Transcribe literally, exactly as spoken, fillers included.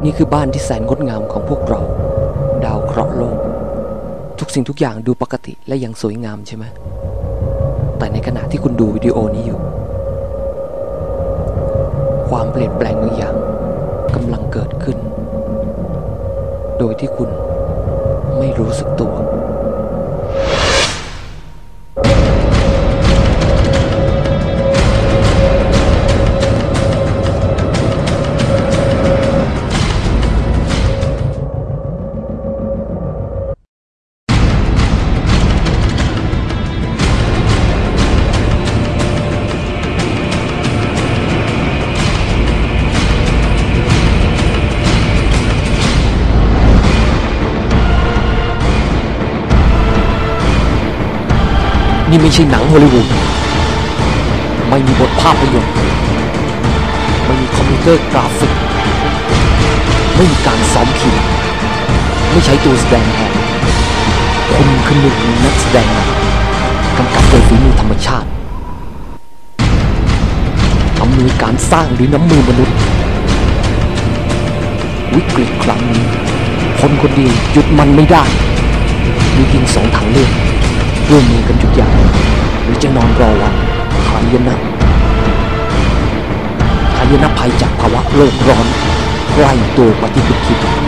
นี่คือบ้านที่แสนงดงามของพวกเราดาวเคราะห์โลกทุกสิ่งทุกอย่างดูปกติและยังสวยงามใช่ไหมแต่ในขณะที่คุณดูวิดีโอนี้อยู่ความเปลี่ยนแปลงบางอย่างกำลังเกิดขึ้นโดยที่คุณไม่รู้สึกตัวนี่ไม่ใช่หนังฮอลลีวูดไม่มีบทภาพยนตร์ไม่มีคอมพิวเตอร์กราฟิกไม่มีการซ้อมคิวไม่ใช้ตัวแสดงแทนคุณคือหนึ่งในนักแสดงกำกับโดยฝีมือธรรมชาติอำนวยการสร้างด้วยน้ำมือมนุษย์วิกฤตครั้งนี้คนคนเดียวหยุดมันไม่ได้มีเพียงสองทางเลือกร่วมมือกันหยุดยั้งหรือจะนอนรอวันหายนะหายนะภัยจากภาวะโลกร้อนใกล้ตัวกว่าที่คุณคิด